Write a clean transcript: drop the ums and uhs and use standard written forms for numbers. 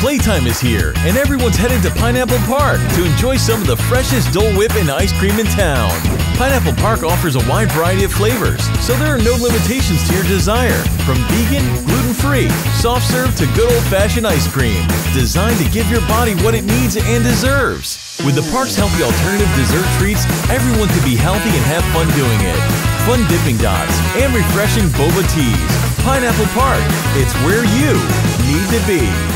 Playtime is here, and everyone's headed to Pineapple Park to enjoy some of the freshest Dole Whip and ice cream in town. Pineapple Park offers a wide variety of flavors, so there are no limitations to your desire. From vegan, gluten-free, soft serve to good old-fashioned ice cream, designed to give your body what it needs and deserves. With the park's healthy alternative dessert treats, everyone can be healthy and have fun doing it. Fun dipping dots and refreshing boba teas. Pineapple Park, it's where you need to be.